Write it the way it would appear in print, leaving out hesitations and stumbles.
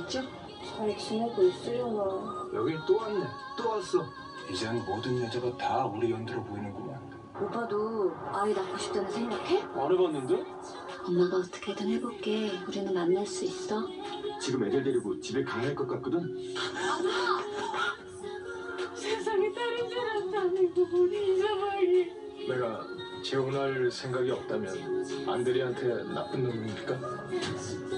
쭉 잘 지내고 있으려나. 여긴 또 왔네. 또 왔어. 이젠 모든 여자가 다 우리 연두로 보이는구만. 오빠도 아이 낳고 싶다는 생각해? 안 해봤는데? 엄마가 어떻게든 해볼게. 우리는 만날 수 있어? 지금 애들 데리고 집에 가야 할 것 같거든? 세상에 다른 사람도 아니고 우리 이상하게. 내가 재혼할 생각이 없다면 안드레한테 나쁜 놈입니까?